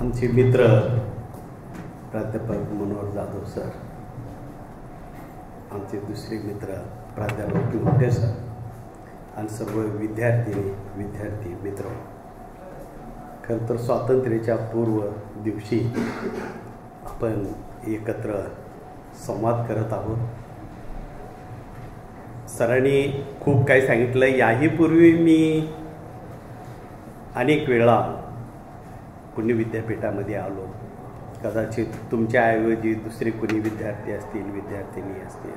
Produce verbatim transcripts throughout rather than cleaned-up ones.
आमचे मित्र प्राध्यापक मनोहर जाधव सर, आमचे दुसरे मित्र प्राध्यापक कुंटे सर आणि सर्व विद्यार्थिनी विद्यार्थी मित्र, खरं तर स्वातंत्र्याच्या पूर्व दिवशी आपण एकत्र संवाद करत आहोत. सरांनी खूप काही सांगितलं. याही पूर्वी मी अनेक वेळा पुणे विद्यापीठामध्ये आलो. कदाचित तुमच्याऐवजी दुसरे कोणी विद्यार्थी असतील, विद्यार्थिनी असतील,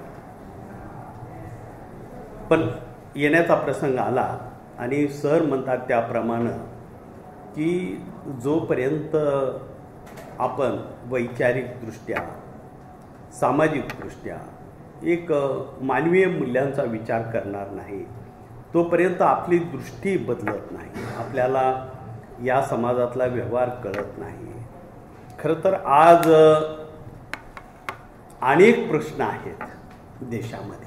पण येण्याचा प्रसंग आला आणि सर म्हणतात त्याप्रमाणे की जोपर्यंत आपण वैचारिकदृष्ट्या, सामाजिकदृष्ट्या एक मानवीय मूल्यांचा विचार करणार नाही तोपर्यंत आपली दृष्टी बदलत नाही, आपल्याला या समाजातला व्यवहार कळत नाही. खरं तर आज अनेक प्रश्न आहेत देशामध्ये.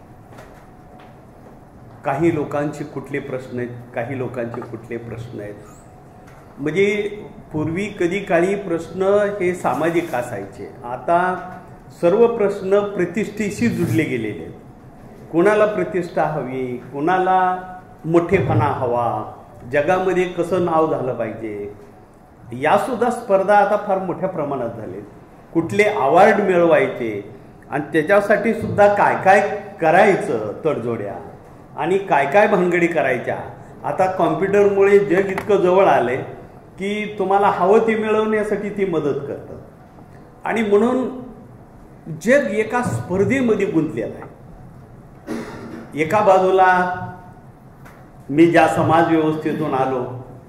काही लोकांचे कुठले प्रश्न आहेत, काही लोकांचे कुठले प्रश्न आहेत. म्हणजे पूर्वी कधी काळी प्रश्न हे सामाजिक असायचे, आता सर्व प्रश्न प्रतिष्ठेशी जुडले गेलेले आहेत. कोणाला प्रतिष्ठा हवी, कोणाला मोठेपणा हवा, जगामध्ये कसं नाव झालं पाहिजे, यासुद्धा स्पर्धा आता फार मोठ्या प्रमाणात झालेत. कुठले अवॉर्ड मिळवायचे आणि त्याच्यासाठी सुद्धा काय काय करायचं, तडजोड्या आणि काय काय भानगडी करायच्या. आता कॉम्प्युटरमुळे जग इतकं जवळ आले की तुम्हाला हवं ते मिळवण्यासाठी ती मदत करतं आणि म्हणून जग एका स्पर्धेमध्ये गुंतलेलं आहे. एका बाजूला मी ज्या समाज व्यवस्थेतून आलो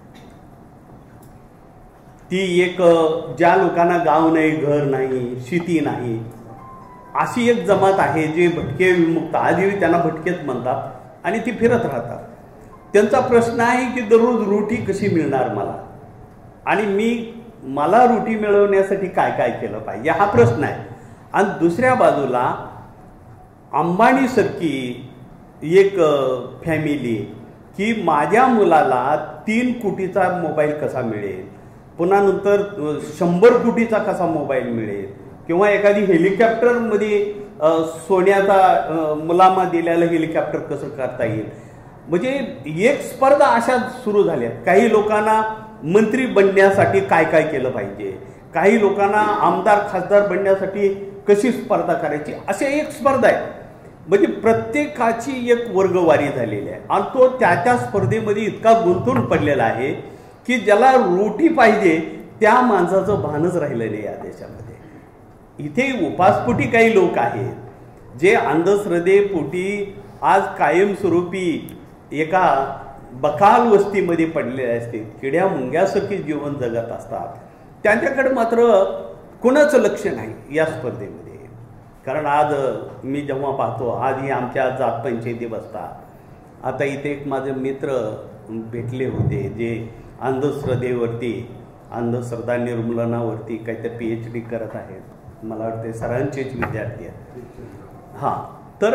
ती एक, ज्या लोकांना गाव नाही, घर नाही, शेती नाही, अशी एक जमात आहे जे भटके विमुक्त, आजही त्यांना भटकेच म्हणतात आणि ती फिरत राहतात. त्यांचा प्रश्न आहे की दररोज रोटी कशी मिळणार मला आणि मी मला रोटी मिळवण्यासाठी काय काय केलं पाहिजे, हा प्रश्न आहे. आणि दुसऱ्या बाजूला अंबानीसारखी एक फॅमिली की माझ्या मुलाला तीन कोटीचा मोबाईल कसा मिळेल, पुन्हा नंतर शंभर कोटीचा कसा मोबाईल मिळेल, किंवा एखादी हेलिकॉप्टरमध्ये सोन्याचा मुलामा दिलेलं हेलिकॉप्टर कसं करता येईल. म्हणजे एक स्पर्धा अशा सुरू झाल्या. काही लोकांना मंत्री बनण्यासाठी काय काय केलं पाहिजे, काही लोकांना आमदार खासदार बनण्यासाठी कशी स्पर्धा करायची, अशी एक स्पर्धा आहे. म्हणजे प्रत्येकाची एक वर्गवारी झालेली आहे आणि तो त्या त्या स्पर्धेमध्ये इतका गुंतून पडलेला आहे की ज्याला रोटी पाहिजे त्या माणसाचं भानच राहिलं नाही या देशामध्ये. इथे उपासपोटी काही लोक आहेत जे अंधश्रद्धेपोटी आज कायमस्वरूपी एका बकाल वस्तीमध्ये पडलेले असते, किड्या मुंग्यासारखी जीवन जगत असतात. त्यांच्याकडे मात्र कोणाचं लक्ष नाही या स्पर्धेमध्ये. कारण आज मी जेव्हा पाहतो, आधी आमच्या जात पंचायती बसतात. आता इथे एक माझे मित्र भेटले होते जे अंधश्रद्धेवरती, अंधश्रद्धा निर्मूलनावरती काहीतरी पी एच डी करत आहेत. मला वाटते सरांचेच विद्यार्थी आहेत. हां, तर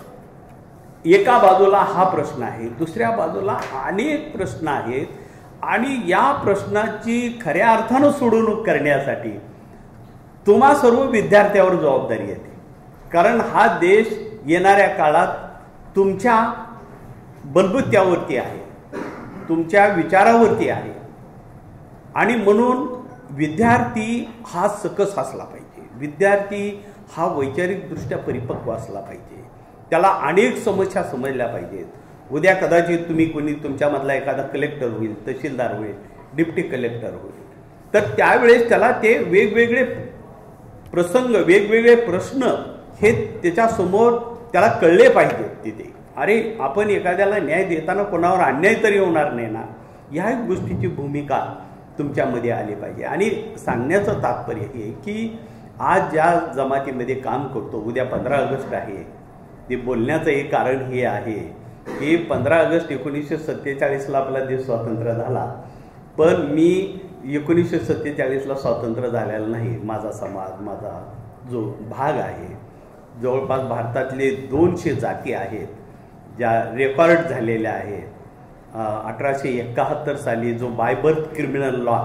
एका बाजूला हा प्रश्न आहे, दुसऱ्या बाजूला अनेक प्रश्न आहेत आणि या प्रश्नाची खऱ्या अर्थानं सोडवणूक करण्यासाठी तुम्हा सर्व विद्यार्थ्यावर जबाबदारी येते. कारण हा देश येणाऱ्या काळात तुमच्या बलबुत्यावरती आहे, तुमच्या विचारावरती आहे आणि म्हणून विद्यार्थी हा सकस असला पाहिजे, विद्यार्थी हा वैचारिकदृष्ट्या परिपक्व असला पाहिजे, त्याला अनेक समस्या समजल्या पाहिजेत. उद्या कदाचित तुम्ही कोणी तुमच्यामधला एखादा कलेक्टर होईल, तहसीलदार होईल, डिप्टी कलेक्टर होईल, तर त्यावेळेस त्याला ते वेगवेगळे प्रसंग, वेगवेगळे प्रश्न हे त्याच्यासमोर त्याला कळले पाहिजेत. तिथे अरे आपण एखाद्याला न्याय देताना कोणावर अन्याय तरी होणार नाही ना, ह्या गोष्टीची भूमिका तुमच्यामध्ये आली पाहिजे. आणि सांगण्याचं तात्पर्य हे की आज ज्या जमातीमध्ये काम करतो, उद्या पंधरा ऑगस्ट आहे, ते बोलण्याचं एक कारण हे आहे की पंधरा ऑगस्ट एकोणीसशे सत्तेचाळीसला आपला देश स्वतंत्र झाला, पण मी एकोणीसशे सत्तेचाळीसला स्वातंत्र्य झालेला नाही. माझा समाज, माझा जो भाग आहे, जवळपास भारतातले दोनशे जाती आहेत ज्या रेकॉर्ड झालेल्या आहेत. अठराशे एकाहत्तर साली जो by birth criminal law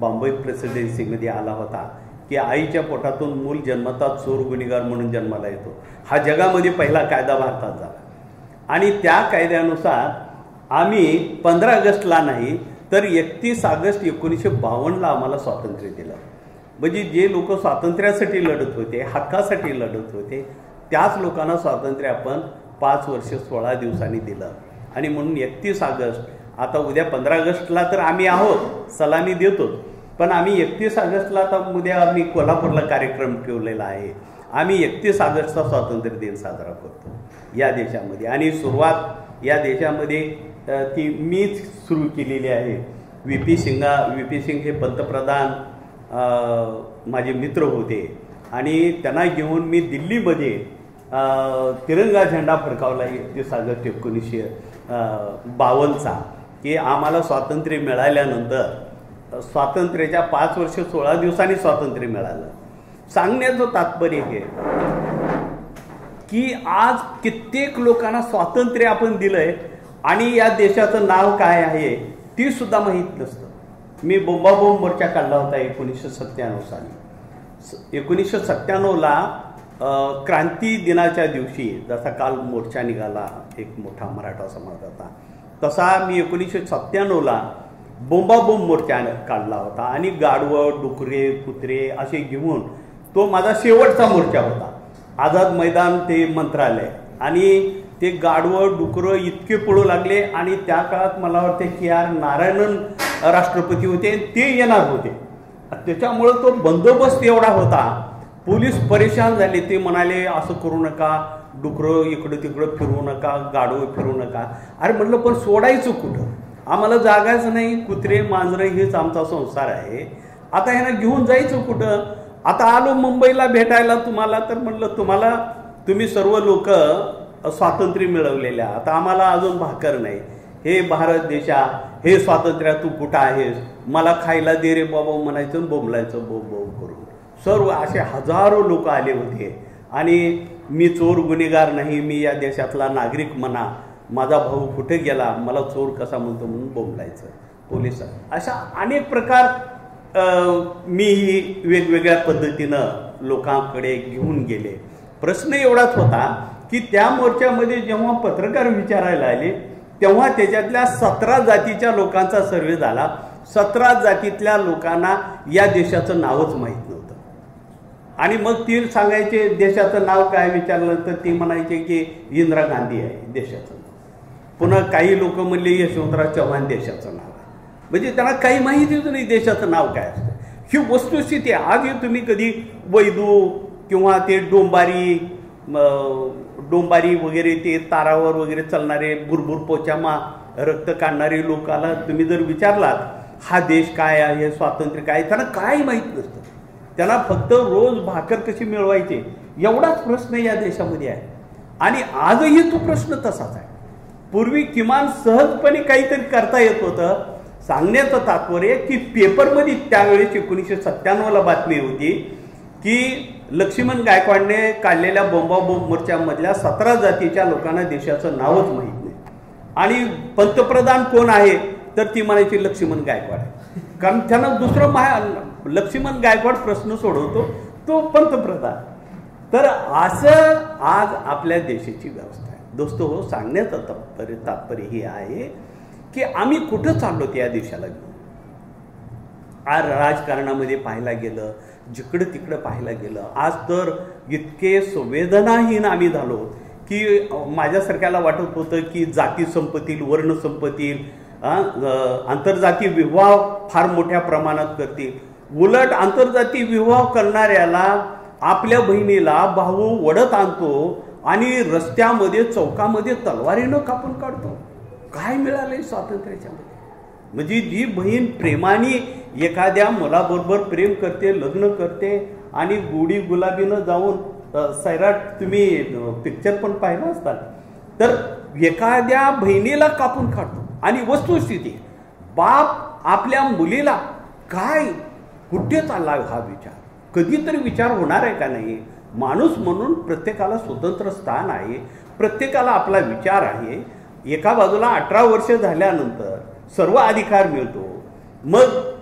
Bombay प्रेसिडेन्सीमध्ये आला होता की आईच्या पोटातून मूल जन्मतात चोर गुन्हेगार म्हणून जन्माला येतो. हा जगामध्ये पहिला कायदा भारतात झाला आणि त्या कायद्यानुसार आम्ही पंधरा ऑगस्टला नाही तर एकतीस ऑगस्ट एकोणीसशे बावन्नला आम्हाला स्वातंत्र्य दिलं. म्हणजे जे लोक स्वातंत्र्यासाठी लढत होते, हक्कासाठी लढत होते, त्याच लोकांना स्वातंत्र्य आपण पाच वर्ष सोळा दिवसांनी दिलं. आणि म्हणून एकतीस ऑगस्ट, आता उद्या पंधरा ऑगस्टला तर आम्ही आहोत, सलामी देतो, पण आम्ही एकतीस ऑगस्टला आता उद्या आम्ही कोल्हापूरला कार्यक्रम ठेवलेला आहे. आम्ही एकतीस ऑगस्टचा स्वातंत्र्य दिन साजरा करतो या देशामध्ये. आणि सुरुवात या देशामध्ये ती मीच सुरू केलेली आहे. व्ही पी सिंगा व्ही पी सिंग हे पंतप्रधान माझे मित्र होते आणि त्यांना घेऊन मी दिल्लीमध्ये तिरंगा झेंडा फडकावला एकतीस ऑगस्ट एकोणीसशे बावन्नचा की आम्हाला स्वातंत्र्य मिळाल्यानंतर स्वातंत्र्याच्या पाच वर्ष सोळा दिवसांनी स्वातंत्र्य मिळालं. सांगण्याचं तात्पर्य हे की आज कित्येक लोकांना स्वातंत्र्य आपण दिलंय आणि या देशाचं नाव काय आहे ती सुद्धा माहीत नसतं. मी बोंबाबोंब मोर्चा काढला होता एकोणीसशे सत्त्याण्णव साली. एकोणीसशे सत्त्याण्णवला क्रांती दिनाच्या दिवशी जसा काल मोर्चा निघाला एक मोठा मराठा समाज होता, तसा मी एकोणीसशे सत्त्याण्णवला बोंबाबोंब मोर्चा काढला होता आणि गाढवं डुकरे कुत्रे असे घेऊन तो माझा शेवटचा मोर्चा होता. आझाद मैदान ते मंत्रालय आणि ते गाढवं डुकरं इतके पळू लागले आणि त्या काळात मला वाटते की आर नारायणन राष्ट्रपती होते, ते येणार होते. त्याच्यामुळं तो बंदोबस्त एवढा होता, पोलीस परेशान झाले. ते म्हणाले असं करू नका, डुकरं इकडं तिकडं फिरवू नका, गाढवं फिरवू नका. अरे म्हटलं पण सोडायचं कुठं, आम्हाला जागाच नाही, कुत्रे मांजरं हेच आमचा संसार आहे, आता ह्यांना घेऊन जायचं कुठं. आता आलो मुंबईला भेटायला तुम्हाला, तर म्हटलं तुम्हाला तुम्ही सर्व लोक स्वातंत्र्य मिळवलेल्या, आता आम्हाला अजून भाकर नाही, हे भारत देशा, हे स्वातंत्र्य तू कुठं आहेस, मला खायला दे रे बाबा म्हणायचं, बोंबलायचं बोब बोब करून. सर्व असे हजारो लोक आले होते आणि मी चोर गुन्हेगार नाही, मी या देशातला नागरिक म्हणा, माझा भाऊ कुठे गेला, मला चोर कसा म्हणतो म्हणून बोंबलायचं पोलिस. अशा अनेक प्रकार मीही वेगवेगळ्या पद्धतीनं लोकांकडे घेऊन गेले. प्रश्न एवढाच होता की त्या मोर्चामध्ये जेव्हा पत्रकार विचारायला आले तेव्हा त्याच्यातल्या सतरा जातीच्या लोकांचा सर्वे झाला. सतरा जातीतल्या लोकांना या देशाचं नावच माहीत नव्हतं. आणि मग ती सांगायचे देशाचं नाव काय विचारलं तर ती म्हणायचे की इंदिरा गांधी आहे देशाचं नाव. पुन्हा काही लोक म्हणले यशवंतराव चव्हाण देशाचं नाव आहे. म्हणजे त्यांना काही माहितीच नाही देशाचं नाव काय असतं. ही वस्तुस्थिती आहे. आधी तुम्ही कधी वैदू किंवा ते डोंबारी डोंबारी वगैरे ते तारावर वगैरे चालणारे बुरबुर पोचामा रक्त काढणारे लोकाला तुम्ही जर विचारलात हा देश काय आहे, स्वातंत्र्य काय, त्यांना काही माहीत नसतं. त्यांना फक्त रोज भाकर कशी मिळवायची एवढाच प्रश्न या देशामध्ये आहे. आणि आजही तो प्रश्न तसाच आहे. पूर्वी किमान सहजपणे काहीतरी करता येत होतं. सांगण्याचं तात्पर्य की पेपरमध्ये त्यावेळेस एकोणीसशे सत्त्याण्णवला बातमी होती की लक्ष्मण गायकवाडने काढलेल्या बोंबाबोंब मोर्चामधल्या सतरा जातीच्या लोकांना देशाचं नावच माहीत नाही आणि पंतप्रधान कोण आहे तर ती म्हणायची लक्ष्मण गायकवाड आहे. कारण त्यांना दुसरं महा लक्ष्मण गायकवाड प्रश्न सोडवतो तो पंतप्रधान. तर असं आज आपल्या देशाची व्यवस्था आहे. दोस्तो हो, सांगण्याचं तात्पर्य तात्पर्य हे आहे की आम्ही कुठं चाललो त्या देशाला घेऊन. आज राजकारणामध्ये पाहायला गेलं, जिकडं तिकडं पाहायला गेलं, आज तर इतके संवेदनाहीन आम्ही झालो की माझ्यासारख्याला वाटत होतं की जाती संपतील, वर्ण संपतील, आंतरजाती विवाह फार मोठ्या प्रमाणात करतील. उलट आंतरजाती विवाह करणाऱ्याला आपल्या बहिणीला भाऊ वडत आणतो आणि रस्त्यामध्ये चौकामध्ये तलवारीनं कापून काढतो. काय मिळालंय स्वातंत्र्याच्यामध्ये? म्हणजे जी बहीण प्रेमाने एखाद्या मुलाबरोबर प्रेम करते, लग्न करते आणि गोडी गुलाबीनं जाऊन सैराट तुम्ही पिक्चर पण पाहिलं असतात, तर एखाद्या बहिणीला कापून काढतो. आणि वस्तुस्थिती बाप आपल्या मुलीला काय कुठे चालला हा विचार कधीतरी विचार होणार आहे का नाही? माणूस म्हणून प्रत्येकाला स्वतंत्र स्थान आहे, प्रत्येकाला आपला विचार आहे. एका बाजूला अठरा वर्ष झाल्यानंतर सर्व अधिकार मिळतो, मग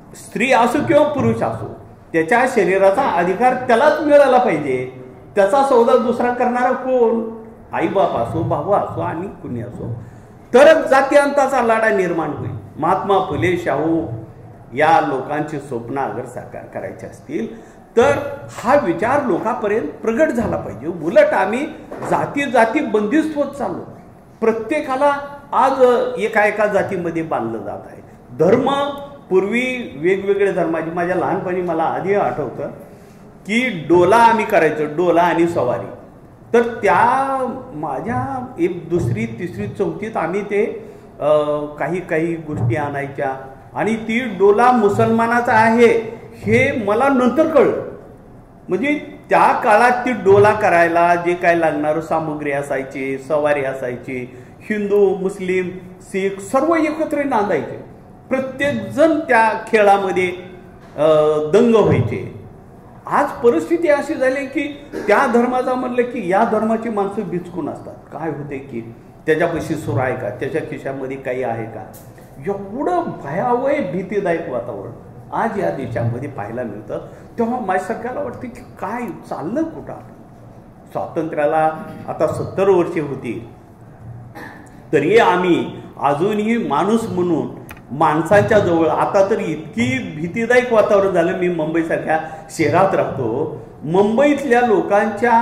स्त्री असो किंवा पुरुष असो, त्याच्या शरीराचा अधिकार त्यालाच मिळाला पाहिजे. त्याचा सौदा दुसरा करणारा कोण? आईबाप असो, भाऊ असो आणि कुणी असो, तरच जातीअंताचा लढा निर्माण होईल. महात्मा फुले शाहू या लोकांची स्वप्न अगर साकार करायची असतील तर हा विचार लोकांपर्यंत प्रगट झाला पाहिजे. उलट आम्ही जाती जाती बंदिस्त होत चाललो. प्रत्येकाला आज एका एका जातीमध्ये बांधलं जात आहे. धर्म पूर्वी वेगवेगळे धर्माची, माझ्या लहानपणी मला आधी आठवतं की डोला आम्ही करायचो, डोला आणि सवारी. तर त्या माझ्या एक दुसरी तिसरी चौथीत आम्ही ते काही काही गोष्टी आणायच्या आणि ती डोला मुसलमानाचा आहे हे मला नंतर कळलं. म्हणजे त्या काळात ती डोला करायला जे काय लागणारं सामुग्री असायची, सवारी असायची, हिंदू मुस्लिम सिख सर्व एकत्र नांदायचे. प्रत्येक जण त्या खेळामध्ये दंग व्हायचे. आज परिस्थिती अशी झाली की त्या धर्माचा म्हणलं की या धर्माची माणसं बिचकून असतात. काय होते की त्याच्यापाशी सुर आहे का, त्याच्या खिशामध्ये काही आहे का, एवढं भयावह भीतीदायक वातावरण आज या देशामध्ये पाहायला मिळतं. तेव्हा माझ्यासारख्याला वाटते की काय चाललं कुठं. स्वातंत्र्याला आता सत्तर वर्षे होती तरी आम्ही अजूनही माणूस म्हणून माणसांच्या जवळ, आता तर इतकी भीतीदायक वातावरण झालं. मी मुंबईसारख्या शहरात राहतो. मुंबईतल्या लोकांच्या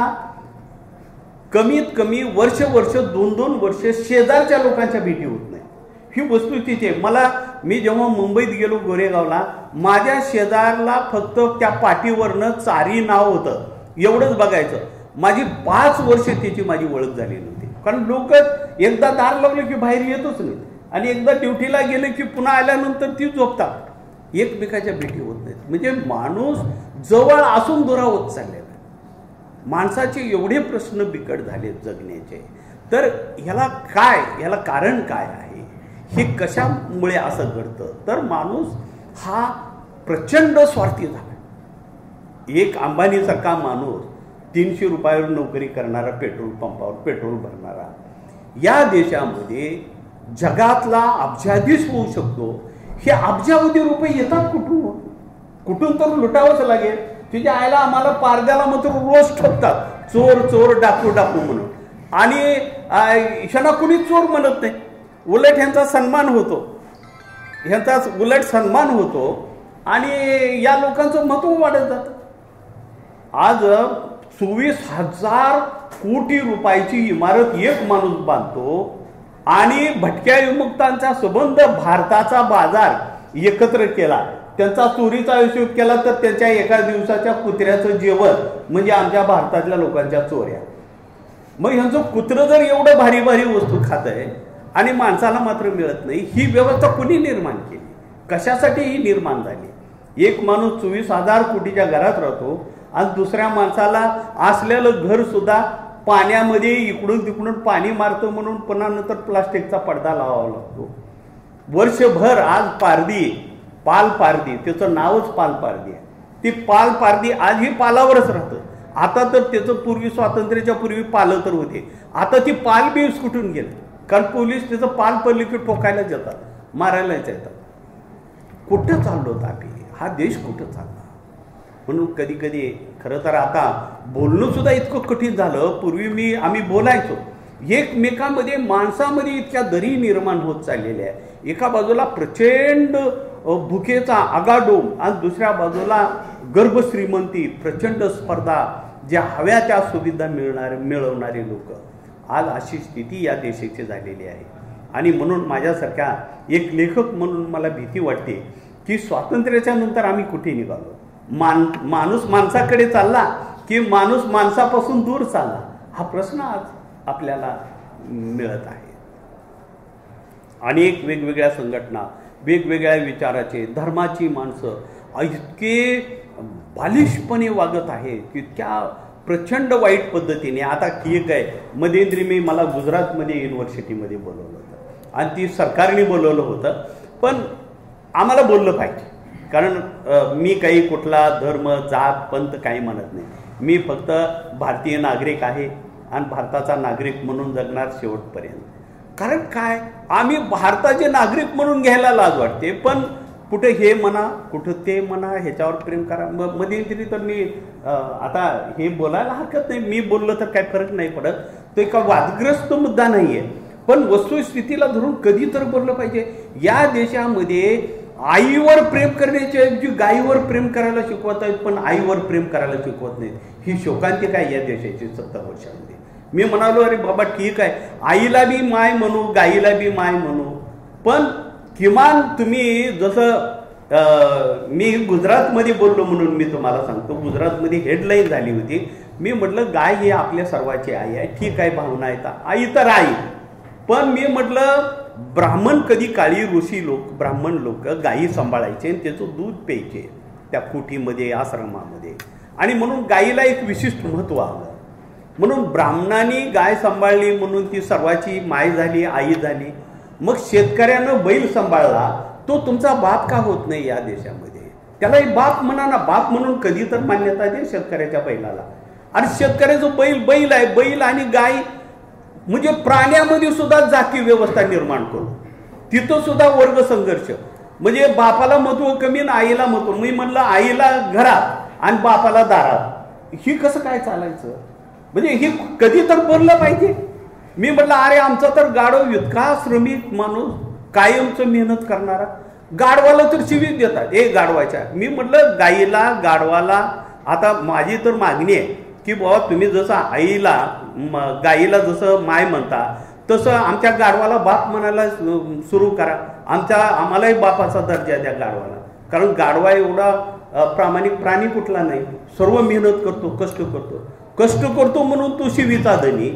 कमीत कमी वर्ष वर्ष दोन दोन वर्ष शेजारच्या लोकांच्या भेटी होत नाही. ही वस्तुस्थिती आहे. मला मी जेव्हा मुंबईत गेलो गोरेगावला, माझ्या शेजारला फक्त त्या पाठीवरनं चारी नाव होतं, एवढंच बघायचं. माझी पाच वर्ष त्याची माझी ओळख झाली नव्हती. कारण लोक एकदा दार लावलं की बाहेर येतच नाही आणि एकदा ड्युटीला गेले की पुन्हा आल्यानंतर ती झोपतात. एकमेकाच्या भेटी होत नाहीत. म्हणजे माणूस जवळ असून दुरावत चाललेला. माणसाचे एवढे प्रश्न बिकट झाले जगण्याचे. तर ह्याला काय, ह्याला कारण काय आहे, हे कशामुळे असं घडतं? तर माणूस हा प्रचंड स्वार्थी झाला. एक अंबानीसारखा माणूस तीनशे रुपयावर नोकरी करणारा, पेट्रोल पंपावर पेट्रोल भरणारा, या देशामध्ये जगातला अब्जाधीश होऊ शकतो. हे अब्जावधी रुपये येतात कुठून? कुठून तर लुटावंच लागेल. तिच्या आईला आम्हाला पारद्याला मात्र रोज ठोकतात, चोर चोर डाकू डाकू म्हणून. आणि ह्यांना कुणी चोर म्हणत नाही. उलट ह्यांचा सन्मान होतो, ह्यांचा उलट सन्मान होतो आणि या लोकांचं महत्व वाढत जातं. आज चोवीस हजार कोटी रुपयाची इमारत एक माणूस बांधतो आणि भटक्या विमुक्तांचा संबंध भारताचा बाजार एकत्र केला, त्यांचा चोरीचा हिशोब केला तर त्यांच्या एका दिवसाच्या कुत्र्याचं जेवण म्हणजे आमच्या भारतातल्या लोकांच्या चोऱ्या. मग ह्यांचं कुत्रं जर एवढं भारी भारी वस्तू खात आहे आणि माणसाला मात्र मिळत नाही, ही व्यवस्था कुणी निर्माण केली? कशासाठी ही निर्माण झाली? एक माणूस चोवीस हजार कोटीच्या घरात राहतो आणि दुसऱ्या माणसाला असलेलं घर सुद्धा पाण्यामध्ये इकडून तिकडून पाणी मारतो म्हणून पुन्हा नंतर प्लास्टिकचा पडदा लावावा लागतो. वर्षभर आज पारदी, पाल पारदी, त्याचं नावच पाल पारदी आहे. ती पाल पारदी आजही पालावरच राहतं. आता तर त्याचं पूर्वी स्वातंत्र्याच्या पूर्वी पालं तर होते, आता ती पाल बी कुठून गेलं? कारण पोलीस त्याचं पाल पडले की ठोकायलाच येतात, मारायलाच येतात. कुठं चाललो होतं आम्ही? हा देश कुठं चालला? म्हणून कधी कधी खरं तर आता बोलणं सुद्धा इतकं कठीण झालं. पूर्वी मी आम्ही बोलायचो, एकमेकांमध्ये माणसामध्ये इतक्या दरी निर्माण होत चाललेल्या आहे. एका बाजूला प्रचंड भुकेचा आगाडोम आणि दुसऱ्या बाजूला गर्भश्रीमंती, प्रचंड स्पर्धा, ज्या हव्या त्या सुविधा मिळणारे मिळवणारे लोक. आज अशी स्थिती या देशाची झालेली आहे. आणि म्हणून माझ्यासारख्या एक लेखक म्हणून मला भीती वाटते की स्वातंत्र्याच्या नंतर आम्ही कुठे निघालो? मान माणूस माणसाकडे चालला की माणूस माणसापासून दूर चालला? हा प्रश्न आज आपल्याला मिळत आहे. अनेक वेगवेगळ्या संघटना, वेगवेगळ्या विचाराचे, धर्माची माणसं इतके बालिशपणे वागत आहेत की त्या प्रचंड वाईट पद्धतीने. आता ठीक आहे, मध्यंतरी मी मला गुजरातमध्ये युनिव्हर्सिटीमध्ये बोलवलं होतं आणि ती सरकारने बोलवलं होतं, पण आम्हाला बोललं पाहिजे. कारण मी काही कुठला धर्म, जात, पंथ काही म्हणत नाही. मी फक्त भारतीय नागरिक आहे आणि भारताचा नागरिक म्हणून जगणार शेवटपर्यंत. कारण काय, आम्ही भारताचे नागरिक म्हणून घ्यायला लाज वाटते, पण कुठे हे म्हणा कुठं ते म्हणा, ह्याच्यावर प्रेम करा. मग मध्यंतरी तर मी आता हे बोलायला हरकत नाही, मी बोललो तर काय फरक नाही पडत, तो एका वादग्रस्त मुद्दा नाहीये, पण वस्तुस्थितीला धरून कधी तर बोललं पाहिजे. या देशामध्ये आईवर प्रेम करण्याच्या ऐवजी गायीवर प्रेम करायला शिकवत आहेत, पण आईवर प्रेम करायला शिकवत नाहीत. ही शोकांतिका आहे या देशाची सत्तर वर्षामध्ये. मी म्हणालो अरे बाबा ठीक आहे, आईला बी माय म्हणू गायीला बी माय म्हणू, पण किमान तुम्ही जसं मी गुजरातमध्ये बोललो म्हणून मी तुम्हाला सांगतो, गुजरातमध्ये हेडलाईन झाली होती. मी म्हटलं गाय ही आपल्या सर्वांची आई आहे, ठीक आहे भावना आहे, आई तर आई, पण मी म्हटलं ब्राह्मण कधी काळी ऋषी लोक ब्राह्मण लोक गायी सांभाळायचे आणि त्याचं दूध प्यायचे त्या कुटीमध्ये आश्रमामध्ये, आणि म्हणून गायीला एक विशिष्ट महत्व आलं. म्हणून ब्राह्मणांनी गाय सांभाळली म्हणून ती सर्वाची माय झाली, आई झाली. मग शेतकऱ्यानं बैल सांभाळला, तो तुमचा बाप का होत नाही या देशामध्ये? त्याला एक बाप म्हणा ना, बाप म्हणून कधी तर मान्यता दे शेतकऱ्याच्या बैलाला. आणि शेतकऱ्याचं बैल बैल आहे, बैल आणि गाय म्हणजे प्राण्यामध्ये सुद्धा जाती व्यवस्था निर्माण करू, तिथं सुद्धा वर्ग संघर्ष. म्हणजे बापाला महत्व कमी आणि आईला महत्व. मी म्हणलं आईला घरात आणि बापाला दारात, ही कसं काय चालायचं? म्हणजे ही कधी तर बोललं पाहिजे. मी म्हटलं अरे आमचा तर गाढव इतका श्रमिक माणूस, कायमचं मेहनत करणारा, गाढवाला तर शिवीच देतात हे गाढवाच्या. मी म्हटलं गाईला गाढवाला आता माझी तर मागणी आहे की बाबा तुम्ही जसं आईला गाईला जसं माय म्हणता तसं आमच्या गाढवाला बाप म्हणायला सुरू करा. आमच्या आम्हालाही बापाचा दर्जा द्या गाढवाला, कारण गाढवा एवढा प्रामाणिक प्राणी कुठला नाही. सर्व मेहनत करतो, कष्ट करतो, कष्ट करतो म्हणून तो शिवीचा धनी.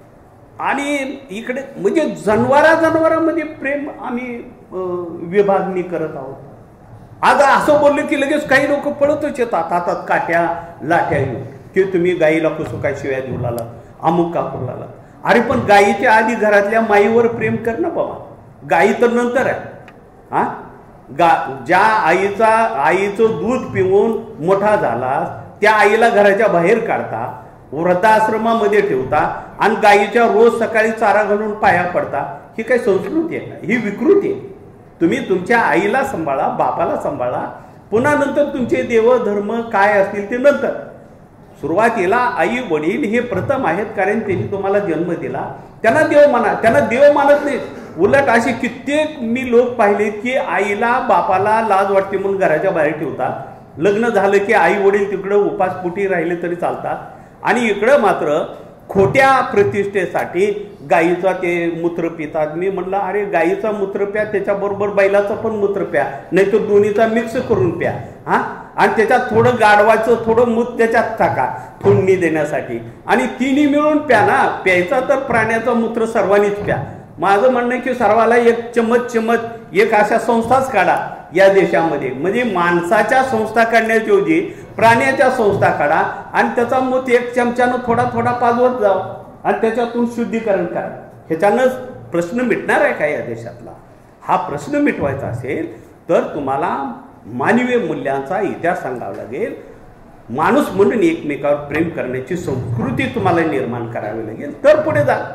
आणि इकडे म्हणजे जनावरा जनावरांमध्ये प्रेम आम्ही विभागणी करत आहोत. आज असं बोललं की लगेच काही लोक पळतच येतात हातात काट्या लाट्या घेऊन की तुम्ही गाईला कसं काय शिव्या देऊ लागला, अमुक कापूर लागला. अरे पण गाईच्या आधी घरातल्या माईवर प्रेम कर ना बाबा, गाई तर नंतर आहे. हा गा ज्या आईचा आईचं दूध पिऊन मोठा झाला त्या आईला घराच्या बाहेर काढता, वृद्धाश्रमामध्ये ठेवता आणि गाईच्या रोज सकाळी चारा घालून पाया पडता. ही काही संस्कृती आहे का? ही विकृती आहे. तुम्ही तुमच्या आईला सांभाळा, बापाला सांभाळा, पुन्हा नंतर तुमचे देव धर्म काय असतील ते नंतर. सुरुवातीला आई वडील हे प्रथम आहेत, कारण त्यांनी तुम्हाला जन्म दिला. त्यांना देव माना, त्यांना देव मानत नाही. उलट असे कित्येक मी लोक पाहिले की आईला बापाला लाज वाटते म्हणून घराच्या बाहेर ठेवतात. लग्न झालं की आई वडील तिकडं उपासपोटी राहिले तरी चालतात, आणि इकडं मात्र खोट्या प्रतिष्ठेसाठी गाईचा ते मूत्र पितात. मी म्हणलं अरे गाईचा मूत्र प्या, त्याच्याबरोबर बैलाचा पण मूत्र प्या, नाही तर दोन्हीचा मिक्स करून प्या. हा आणि त्याच्यात थोडं गाढवाचं थोडं मूत त्याच्यात टाका फोडणी देण्यासाठी, आणि तिन्ही मिळून प्या ना. प्यायचा तर प्राण्याचं मूत्र सर्वांनीच प्या. माझं म्हणणं की सर्वाला एक चमच चमच एक अशा संस्थाच काढा या देशामध्ये. म्हणजे माणसाच्या संस्था काढण्याच्या ऐवजी प्राण्याच्या संस्था काढा आणि त्याचा मूत एक चमच्यानं थोडा थोडा पाजवत जाव आणि त्याच्यातून शुद्धीकरण करा. ह्याच्यानं प्रश्न मिटणार आहे का या देशातला? हा प्रश्न मिटवायचा असेल तर तुम्हाला मानवीय मूल्यांचा इतिहास सांगावा लागेल. माणूस म्हणून एकमेकावर प्रेम करण्याची संस्कृती तुम्हाला निर्माण करावी लागेल, तर पुढे जा.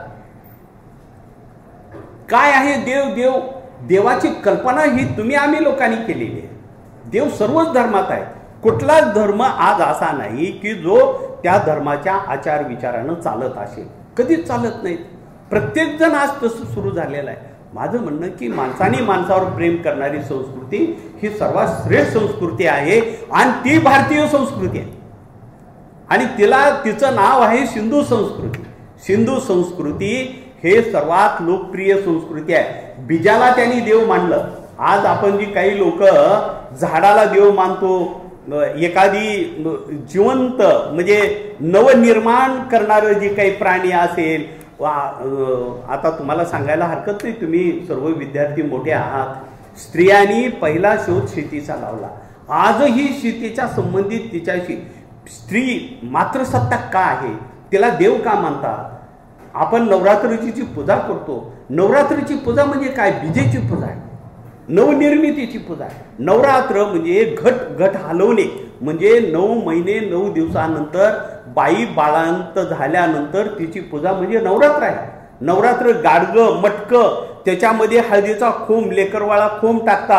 काय आहे देव? देव देवाची कल्पना ही तुम्ही आम्ही लोकांनी केलेली आहे. देव सर्वच धर्मात आहे. कुठलाच धर्म आज असा नाही की जो त्या धर्माच्या आचार विचारानं चालत असेल, कधीच चालत नाहीत. प्रत्येक जण आज तसं सुरू झालेलं आहे. माझं म्हणणं की माणसाने माणसावर प्रेम करणारी संस्कृती ही सर्वात श्रेष्ठ संस्कृती आहे आणि ती भारतीय संस्कृती आहे. आणि तिला तिचं नाव आहे सिंधू संस्कृती. सिंधू संस्कृती हे सर्वात लोकप्रिय संस्कृती आहे. बीजाला त्यांनी देव मानलं. आज आपण जी काही लोक झाडाला देव मानतो, एखादी जिवंत म्हणजे नवनिर्माण करणारं जे काही प्राणी असेल, आता तुम्हाला सांगायला हरकत नाही, तुम्ही सर्व विद्यार्थी मोठे आहात, स्त्रियांनी पहिला शोध शेतीचा लावला. आजही शेतीच्या संबंधित तिच्याशी स्त्री मातृसत्ता का आहे, तिला देव का मानतात? आपण नवरात्रीची पूजा करतो. नवरात्रीची पूजा म्हणजे काय? बीजेची पूजा आहे, नवनिर्मितीची पूजा आहे. नवरात्र म्हणजे घट घट हलवणे, म्हणजे नऊ महिने नऊ दिवसानंतर बाई बाळांत झाल्यानंतर तिची पूजा म्हणजे नवरात्र आहे. नवरात्र गाडगं मटकं त्याच्यामध्ये हळदीचा खोम लेकरवाळा खोम टाकतात,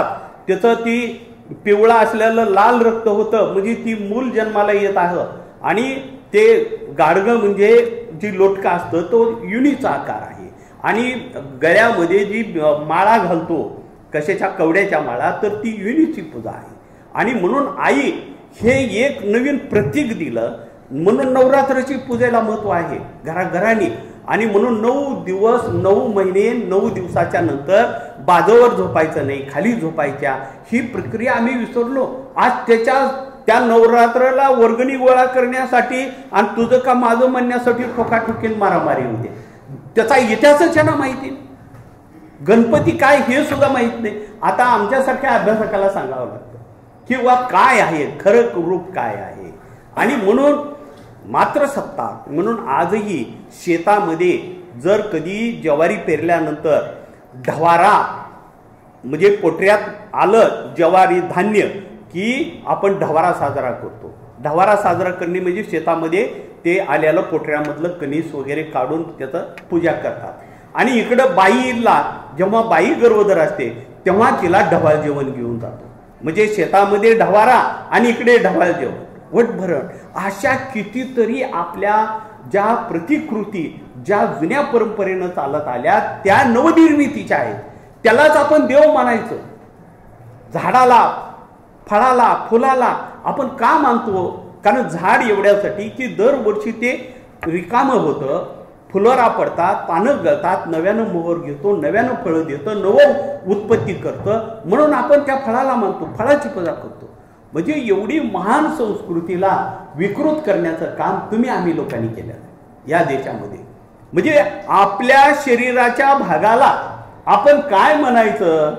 त्याचं ती पिवळा असलेलं लाल रक्त होतं, म्हणजे ती मूल जन्माला येत आहे. आणि ते गाडगं म्हणजे जी लोटका असतं तो युनीचा आकार आहे. आणि गळ्यामध्ये जी माळा घालतो कशाच्या कवड्याच्या माळा, तर ती युनीची पूजा आहे. आणि म्हणून आई हे एक नवीन प्रतीक दिलं. म्हणून नवरात्राची पूजेला महत्व आहे घराघरांनी. आणि म्हणून नऊ दिवस नऊ महिने नऊ दिवसाच्या नंतर बाजूवर झोपायचं नाही, खाली झोपायच्या, ही प्रक्रिया आम्ही विसरलो. आज त्याच्या त्या नवरात्राला वर्गणी गोळा करण्यासाठी आणि तुझं का माझं म्हणण्यासाठी ठोकाठोकीन मारामारी होते. त्याचा इतिहासच यांना माहिती, गणपती काय हे सुद्धा माहित नाही. आता आमच्यासारख्या अभ्यासकाला सांगावं लागतं किंवा काय आहे खरं रूप काय आहे. आणि म्हणून मात्र सत्ता म्हणून आजही शेतामध्ये जर कधी ज्वारी पेरल्यानंतर ढवारा म्हणजे पोटऱ्यात आलं ज्वारी धान्य की आपण ढवारा साजरा करतो. ढवारा साजरा करणे म्हणजे शेतामध्ये ते आल्याला पोटऱ्यामधलं कणीस वगैरे काढून त्याचं पूजा करतात. आणि इकडं बाईला जेव्हा बाई गर्भोदर असते तेव्हा तिला ढवाळ जेवण घेऊन जातो. म्हणजे शेतामध्ये ढवारा आणि इकडे ढवाळ जेवण, वटभरण. अशा कितीतरी आपल्या ज्या प्रतिकृती ज्या जुन्या परंपरेनं चालत आल्या त्या नवनिर्मितीच्या आहेत. त्यालाच आपण देव मानायचं. झाडाला फळाला फुलाला आपण का मानतो? कारण झाड एवढ्यासाठी की दरवर्षी ते रिकामं होतं, फुलोरा पडतात, पानं गळतात, नव्यानं मोहर घेतो, नव्यानं फळं देतं, नवं उत्पत्ती करतं. म्हणून आपण त्या फळाला मानतो, फळाची पूजा करतो. म्हणजे एवढी महान संस्कृतीला विकृत करण्याचं काम तुम्ही आम्ही लोकांनी केलं या देशामध्ये. म्हणजे आपल्या शरीराच्या भागाला आपण काय म्हणायचं?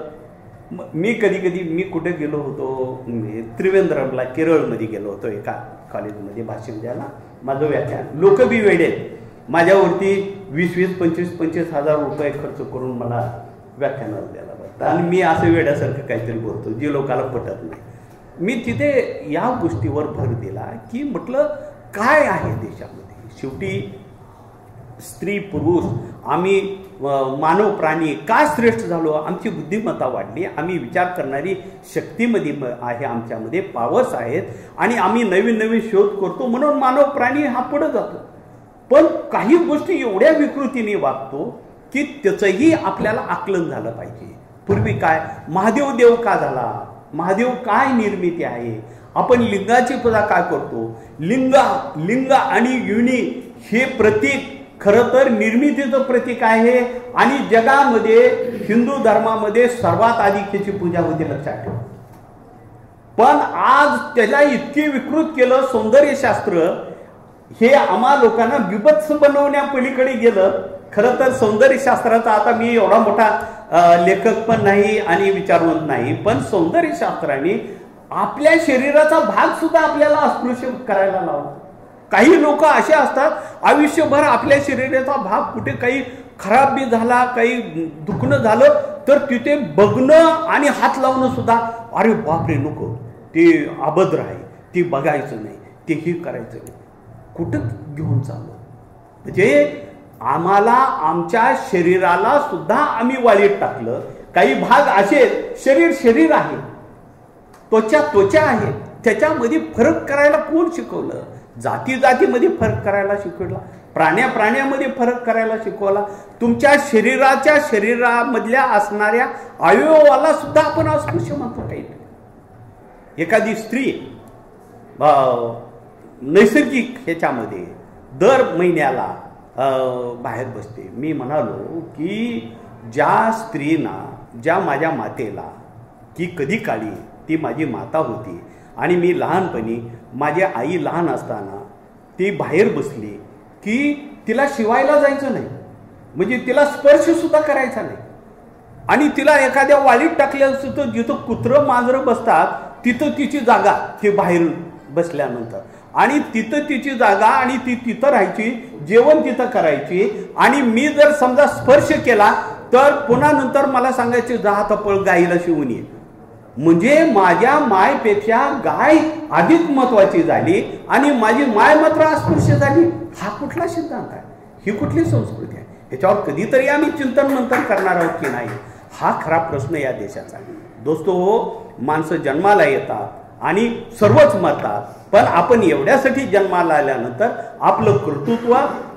मी कधी कधी मी कुठे गेलो होतो, त्रिवेंद्रमला केरळमध्ये गेलो होतो एका कॉलेजमध्ये भाषण द्यायला. माझं व्याख्यान लोक बी वेडे माझ्यावरती वीस वीस पंचवीस पंचवीस हजार रुपये खर्च करून मला व्याख्यानाला द्यायला बघतात. आणि मी असं वेड्यासारखं काहीतरी बोलतो जे लोकांना पटत नाही. मी तिथे या गोष्टीवर भर दिला की म्हटलं काय आहे देशामध्ये. शेवटी स्त्री पुरुष आम्ही मानव प्राणी का श्रेष्ठ झालो? आमची बुद्धिमत्ता वाढली, आम्ही विचार करणारी शक्तीमध्ये आहे, आमच्यामध्ये पावर्स आहेत आणि आम्ही नवीन नवीन शोध करतो म्हणून मानव प्राणी हा पुढे जातो. पण काही गोष्टी एवढ्या विकृतीने वागतो की त्याचंही आपल्याला आकलन झालं पाहिजे. पूर्वी काय महादेव देव का झाला? महादेव काय निर्मिती आहे? आपण लिंगाची पूजा काय करतो? लिंग लिंग आणि युनी हे प्रतीक खरं तर निर्मितीचं प्रतीक आहे. आणि जगामध्ये हिंदू धर्मामध्ये सर्वात आधी त्याची पूजा होती, लक्षात ठेवा. पण आज त्याला इतकी विकृत केलं सौंदर्यशास्त्र, हे आम्हा लोकांना बिभत्स बनवण्या पलीकडे गेलं. खरं तर सौंदर्यशास्त्राचा आता मी एवढा मोठा लेखक पण नाही आणि विचारवंत नाही, पण सौंदर्यशास्त्राने आपल्या शरीराचा भाग सुद्धा आपल्याला अस्पृश्य करायला लावला. काही लोक असे असतात आयुष्यभर आपल्या शरीराचा भाग कुठे काही खराब बी झाला, काही दुखणं झालं तर तिथे बघणं आणि हात लावणं सुद्धा, अरे बापरे नको, ते अभद्र आहे, ते बघायचं नाही, तेही करायचं नाही. कुठं घेऊन चाललो? म्हणजे आम्हाला आमच्या शरीराला सुद्धा आम्ही वाळीत टाकलं. काही भाग असे, शरीर शरीर आहे, त्वचा त्वचा आहे, त्याच्यामध्ये फरक करायला कोण शिकवलं? जाती जातीमध्ये फरक करायला शिकवला, प्राण्या प्राण्यामध्ये फरक करायला शिकवला. तुमच्या शरीराच्या शरीरामधल्या असणाऱ्या अवयवाला सुद्धा आपण अस्पृश्य म्हणतो. काही एखादी स्त्री नैसर्गिक ह्याच्यामध्ये दर महिन्याला बाहेर बसते. मी म्हणालो की ज्या स्त्रीना, ज्या माझ्या मातेला, की कधी काळी ती माझी माता होती आणि मी लहानपणी माझी आई लहान असताना ती बाहेर बसली की तिला शिवायला जायचं नाही, म्हणजे तिला स्पर्श सुद्धा करायचा नाही. आणि तिला एखाद्या वाळीत टाकलं असतं जिथं कुत्रं मांजरं बसतात तिथं तिची जागा, ती बाहेर बसल्यानंतर, आणि तिथं तिची जागा आणि ती तिथं राहायची, जेवण तिथं करायची. आणि मी जर समजा स्पर्श केला तर पुन्हा नंतर मला सांगायचे जा आता पळ गाईला शिवून ये. म्हणजे माझ्या मायपेक्षा गाय अधिक महत्वाची झाली आणि माझी माय मात्र अस्पृश्य झाली. हा कुठला सिद्धांत आहे? ही कुठली संस्कृती आहे? याच्यावर कधीतरी आम्ही चिंतन मंथन करणार आहोत की नाही? हा खरा प्रश्न या देशाचा आहे. दोस्तो हो, माणसं जन्माला येतात आणि सर्वच मरतात, पण आपण एवढ्यासाठी जन्माला आल्यानंतर आपलं कर्तृत्व,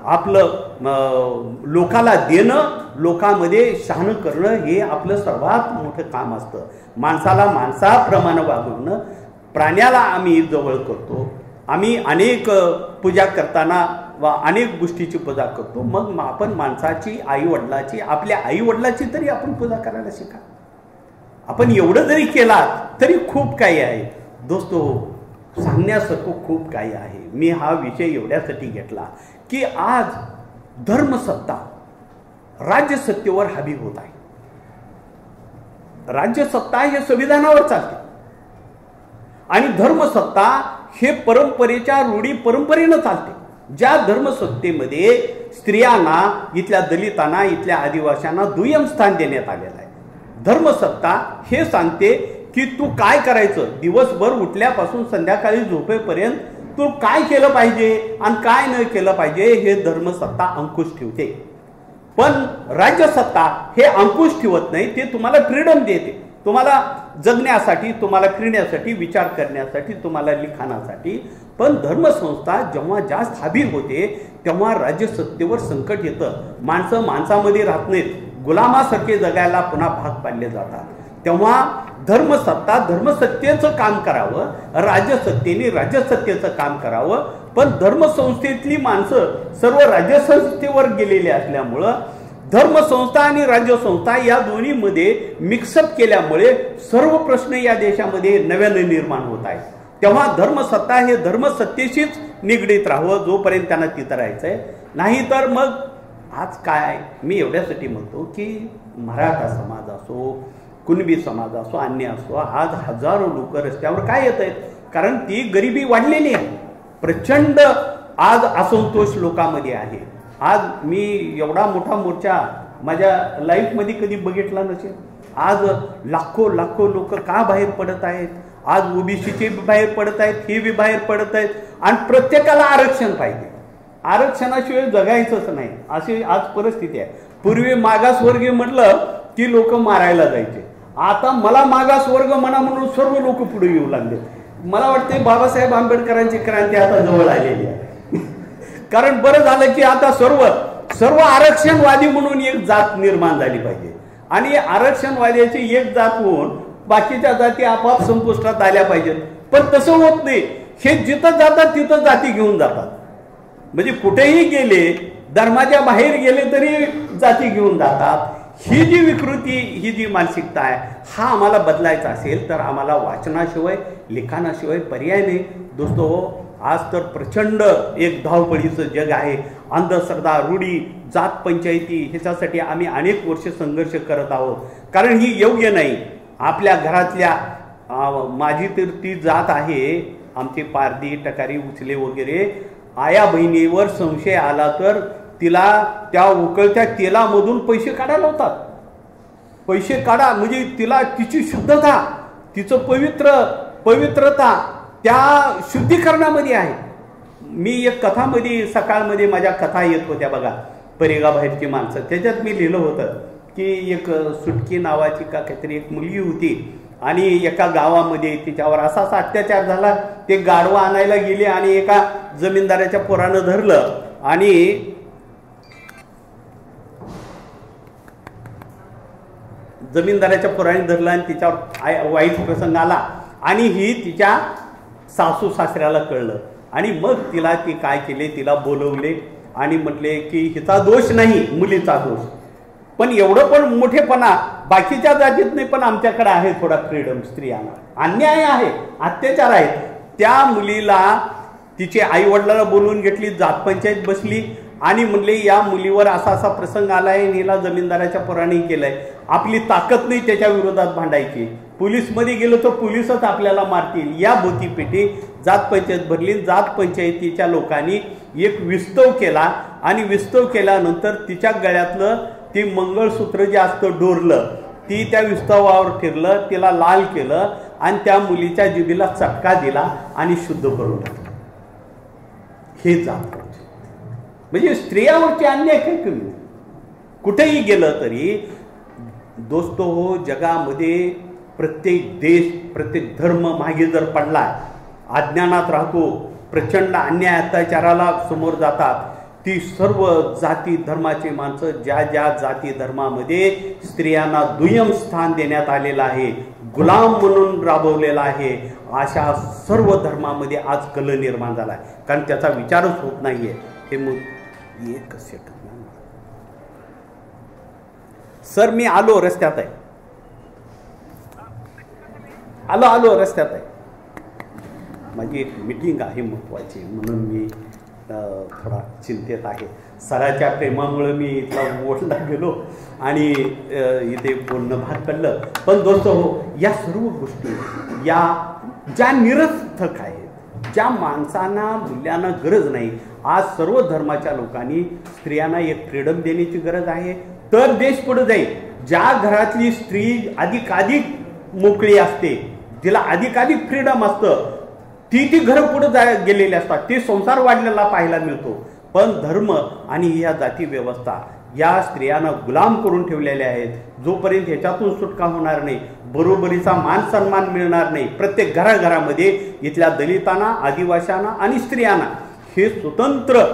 आपलं लोकाला देणं, लोकांमध्ये शहाणं करणं हे आपलं सर्वात मोठं काम असतं. माणसाला माणसाप्रमाणे वागवणं. प्राण्याला आम्ही जवळ करतो, आम्ही अनेक पूजा करताना व अनेक गोष्टीची पूजा करतो, मग आपण माणसाची, आई वडिलाची, आपल्या आई वडिलाची तरी आपण पूजा करायला शिका. आपण एवढं जरी केलात तरी खूप काही आहे. दोस्तो, सांगण्यासारखं खूप काही आहे. मी हा विषय एवढ्यासाठी घेतला की आज धर्मसत्ता राज्यसत्तेवर हावी होत आहे. राज्यसत्ता हे संविधानावर चालते आणि धर्मसत्ता हे परंपरेच्या रूढी परंपरेनं चालते. ज्या धर्मसत्तेमध्ये स्त्रियांना, इथल्या दलितांना, इथल्या आदिवासींना दुय्यम स्थान देण्यात आलेलं आहे. धर्मसत्ता हे सांगते की तू काय करायचं, दिवसभर उठल्यापासून संध्याकाळी झोपेपर्यंत तू काय केलं पाहिजे आणि काय न केलं पाहिजे हे धर्मसत्ता अंकुश ठेवते. पण राज्यसत्ता हे अंकुश ठेवत नाही, ते तुम्हाला फ्रीडम देते, तुम्हाला जगण्यासाठी, तुम्हाला फिरण्यासाठी, विचार करण्यासाठी, तुम्हाला लिखाणासाठी. पण धर्मसंस्था जेव्हा जास्त हावी होते तेव्हा राज्यसत्तेवर संकट येतं. माणसं माणसामध्ये राहत नाहीत, गुलामासारखे जगायला पुन्हा भाग पाडले जातात. तेव्हा धर्मसत्ता धर्मसत्तेचं काम करावं, राज्यसत्तेने राज्यसत्तेचं काम करावं. पण धर्मसंस्थेतली माणसं सर्व राज्यसंस्थेवर गेलेली असल्यामुळं धर्मसंस्था आणि राज्यसंस्था या दोन्हीमध्ये मिक्सअप केल्यामुळे सर्व प्रश्न या देशामध्ये नव्याने निर्माण होत आहेत. तेव्हा धर्मसत्ता हे धर्मसत्तेशीच निगडीत राहावं जोपर्यंत त्यांना तिथं राहायचंय. नाही तर मग आज काय, मी एवढ्यासाठी म्हणतो की मराठा समाज असो, कुणबी समाज असो, अन्य असो, आज हजारो लोक रस्त्यावर काय येत आहेत? कारण ती गरिबी वाढलेली आहे. प्रचंड आज असंतोष लोकांमध्ये आहे. आज मी एवढा मोठा मोर्चा माझ्या लाईफमध्ये कधी बघितला नसेल. आज लाखो लाखो लोक का बाहेर पडत आहेत? आज ओबीसीचे बी बाहेर पडत आहेत, हे बी बाहेर पडत आहेत आणि प्रत्येकाला आरक्षण पाहिजे. आरक्षणाशिवाय जगायचंच नाही अशी आज परिस्थिती आहे. पूर्वी मागासवर्गीय म्हटलं की लोक मारायला जायचे. आता मला मागासवर्ग म्हणा म्हणून सर्व लोक पुढे येऊ लागले. मला वाटते बाबासाहेब आंबेडकरांची क्रांती आता जवळ आलेली आहे. कारण बरं झालं की आता सर्व सर्व आरक्षणवादी म्हणून एक जात निर्माण झाली पाहिजे आणि आरक्षणवाद्याची एक जात होऊन बाकीच्या जाती आपोआप संपुष्टात आल्या पाहिजेत. पण तसं होत नाही. हे जिथं जातात तिथं जाती घेऊन जातात. म्हणजे कुठेही गेले, धर्माच्या बाहेर गेले तरी जाती घेऊन जातात. ही जी विकृती, ही जी मानसिकता आहे, हा आम्हाला बदलायचा असेल तर आम्हाला वाचनाशिवाय, लिखाणाशिवाय पर्याय नाही. दोस्तो हो, आज तर प्रचंड एक धावपळीचं जग आहे. अंधश्रद्धा, रूढी, जात पंचायती ह्याच्यासाठी आम्ही अनेक वर्ष संघर्ष करत आहोत. कारण ही योग्य नाही. आपल्या घरातल्या माझी तर ती जात आहे, आमचे पारधी, टकारी, उचले वगैरे, आया बहिणीवर संशय आला तर तिला त्या उकळत्या तेलामधून पैसे काढायला होतात. पैसे काढा म्हणजे तिला तिची शुद्धता, तिचं पवित्र पवित्रता त्या शुद्धीकरणामध्ये आहे. मी एक कथामध्ये, सकाळमध्ये माझ्या कथा येत होत्या बघा, परेगा बाहेरची माणसं, त्याच्यात मी लिहिलं होतं की एक सुटकी नावाची का काहीतरी एक मुलगी होती आणि एका गावामध्ये तिच्यावर असा असा अत्याचार झाला. ते गाढवा आणायला गेले आणि एका जमीनदाराच्या पोरानं धरलं आणि जमीनदाराच्या पोराने धरलं आणि तिच्यावर वाईट प्रसंग आला आणि ही तिच्या सासू सासऱ्याला कळलं आणि मग तिला ती काय केले, तिला बोलवले आणि म्हटले की हिचा दोष नाही, मुलीचा दोष. पण एवढं पण मोठेपणा बाकीच्या जातीत नाही, पण आमच्याकडे आहे थोडा फ्रीडम. स्त्रियांना अन्याय आहे, अत्याचार आहे. त्या मुलीला तिचे आई वडिलांना बोलवून घेतली, जात पंचायत बसली आणि म्हणले या मुलीवर असा असा प्रसंग आलाय, हिला जमीनदाराच्या पोराने केलाय, आपली ताकद नाही त्याच्या विरोधात भांडायची, पोलीसमध्ये गेलो तर पोलीसच आपल्याला मारतील. या भोतीपेटी जात पंचायत भरली. जात पंचायतीच्या लोकांनी एक विस्तव केला आणि विस्तव केल्यानंतर तिच्या गळ्यातलं ती मंगळसूत्र जे असतं डोरलं, ती त्या विस्तवावर ठेवलं, तिला लाल केलं आणि त्या मुलीच्या जिभेला चटका दिला आणि शुद्ध करून टाकलं. हे जात म्हणजे स्त्रियावरची अन्याय काही कमी नाही. कुठेही गेलं तरी दोस्तो हो, जगामध्ये प्रत्येक देश प्रत्येक धर्म मागे जर पडला, अज्ञानात राहतो, प्रचंड अन्याय अत्याचाराला समोर जातात, ती सर्व जाती धर्माची माणसं ज्या ज्या जाती धर्मामध्ये स्त्रियांना दुय्यम स्थान देण्यात आलेलं आहे, गुलाम म्हणून राबवलेला आहे, अशा सर्व धर्मामध्ये आज कल निर्माण झाला आहे. कारण त्याचा विचारच होत नाहीये. हे मग एक सेकंड सर, मी आलो, रस्त्यात आहे, आलो आलो रस्त्यात आहे. माझी एक मीटिंग आहे महत्त्वाची, म्हणून मी थोडा चिंतेत आहे. सराच्या प्रेमामुळे मी इथला बोलला गेलो आणि इथे बोलणं भाग पडलं. पण दोस्त हो, या सर्व गोष्टी या ज्या निरर्थक आहेत, ज्या माणसांना मूल्यांना गरज नाही, आज सर्व धर्माच्या लोकांनी स्त्रियांना एक फ्रीडम देण्याची गरज आहे, तर देश पुढे जाईल. ज्या घरातली स्त्री अधिकाधिक मोकळी असते, तिला अधिकाधिक फ्रीडम असतं, ती ती घरं पुढे जाय गेलेली असतात, ते संसार वाढलेला पाहायला मिळतो. पण धर्म आणि ह्या जाती व्यवस्था या स्त्रियांना गुलाम करून ठेवलेल्या आहेत. जोपर्यंत ह्याच्यातून सुटका होणार नाही, बरोबरीचा मान सन्मान मिळणार नाही, प्रत्येक घराघरामध्ये इथल्या दलितांना, आदिवाशांना आणि स्त्रियांना हे स्वतंत्र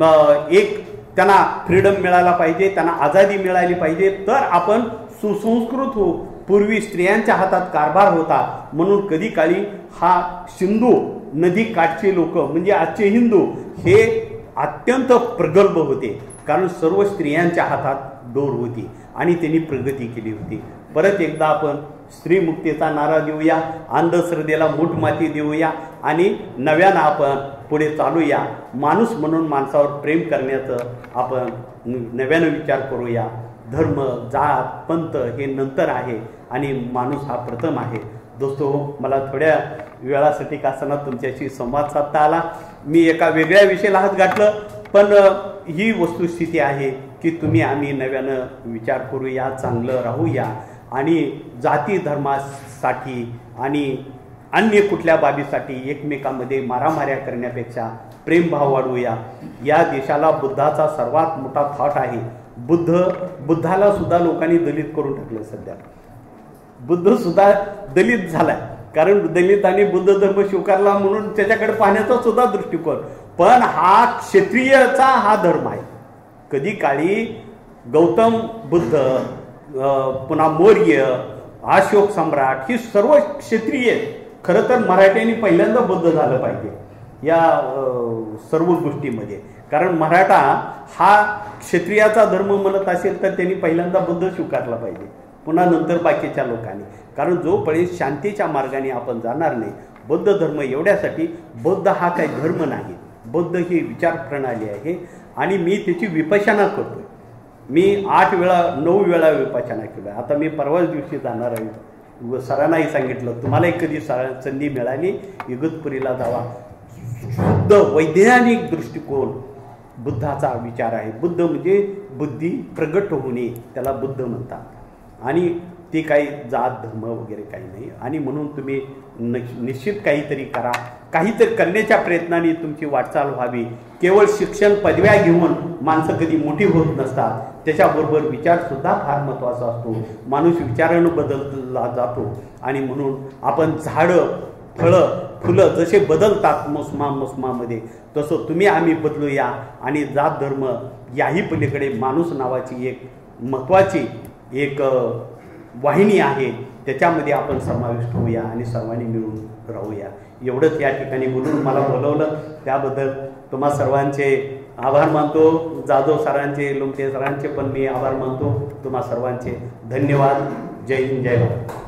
एक त्यांना फ्रीडम मिळायला पाहिजे, त्यांना आझादी मिळाली पाहिजे, तर आपण सुसंस्कृत होऊ. पूर्वी स्त्रियांच्या हातात कारभार होता, म्हणून कधी काळी हा सिंधू नदी काठचे लोक म्हणजे आजचे हिंदू हे अत्यंत प्रगल्भ होते, कारण सर्व स्त्रियांच्या हातात डोर होती आणि त्यांनी प्रगती केली होती. परत एकदा आपण स्त्रीमुक्तीचा नारा देऊया, अंधश्रद्धेला मूठ माती देऊया आणि नव्यानं आपण पुढे चालूया. माणूस म्हणून माणसावर प्रेम करण्याचं आपण नव्यानं विचार करूया. धर्म, जात, पंथ हे नंतर आहे आणि माणूस हा प्रथम आहे. दोस्तो, मला थोड्या वेळासाठी का असताना तुमच्याशी संवाद साधता आला. मी एका वेगळ्या विषयाला हात घातलं, पण ही वस्तुस्थिती आहे की तुम्ही आम्ही नव्यानं विचार करूया, चांगलं राहूया आणि जाती धर्मासाठी आणि अन्य कुठल्या बाबीसाठी एकमेकांमध्ये मारामाऱ्या करण्यापेक्षा प्रेमभाव वाढवूया. या देशाला बुद्धाचा सर्वात मोठा थॉट आहे. बुद्ध बुद्धाला सुद्धा लोकांनी दलित करून टाकलं. सध्या बुद्ध सुद्धा दलित झालाय, कारण दलितांनी बुद्ध धर्म स्वीकारला म्हणून त्याच्याकडे पाहण्याचा सुद्धा दृष्टिकोन. पण हा क्षत्रियचा हा धर्म आहे. कधी काळी गौतम बुद्ध, पुन्हा मौर्य, अशोक सम्राट ही सर्व क्षत्रिय. खरं तर मराठ्यांनी पहिल्यांदा बुद्ध झालं पाहिजे या सर्व गोष्टीमध्ये, कारण मराठा हा क्षत्रियाचा धर्म म्हणत असेल तर त्यांनी पहिल्यांदा बुद्ध स्वीकारला पाहिजे, पुन्हा नंतर बाकीच्या लोकांनी. कारण जोपर्यंत शांतीच्या मार्गाने आपण जाणार नाही, बौद्ध धर्म एवढ्यासाठी, बौद्ध हा काही धर्म नाही, बौद्ध ही विचार प्रणाली आहे आणि मी त्याची विपश्यना करतोय. मी आठ वेळा नऊ वेळा विपश्यना केलं. आता मी परवाच दिवशी जाणार आहे. सरांनाही सांगितलं, तुम्हालाही कधी संधी मिळाली इगतपुरीला जावा. शुद्ध वैज्ञानिक दृष्टिकोन बुद्धाचा विचार आहे. बुद्ध म्हणजे बुद्धी प्रगट होणे, त्याला बुद्ध म्हणतात. आणि ते काही जात धर्म वगैरे काही नाही. आणि म्हणून तुम्ही निश्चित काहीतरी करा, काहीतरी करण्याच्या प्रयत्नाने तुमची वाटचाल व्हावी. केवळ शिक्षण पदव्या घेऊन माणसं कधी मोठी होत नसतात, त्याच्याबरोबर विचारसुद्धा फार महत्त्वाचा असतो. माणूस विचारानं बदलला जातो आणि म्हणून आपण झाडं, फळं, फुलं जसे बदलतात मोसमा मोसमामध्ये, तसं तुम्ही आम्ही बदलूया आणि जात धर्म याही पलीकडे माणूस नावाची एक महत्त्वाची एक वाहिनी आहे, त्याच्यामध्ये आपण समाविष्ट होऊया आणि सर्वांनी मिळून राहूया. एवढंच या ठिकाणी बोलून मला बोलवलं त्याबद्दल तुम्हा सर्वांचे आभार मानतो. जाधव सरांचे, लोमटे सरांचे पण मी आभार मानतो. तुम्हा सर्वांचे धन्यवाद. जय हिंद, जय भारत.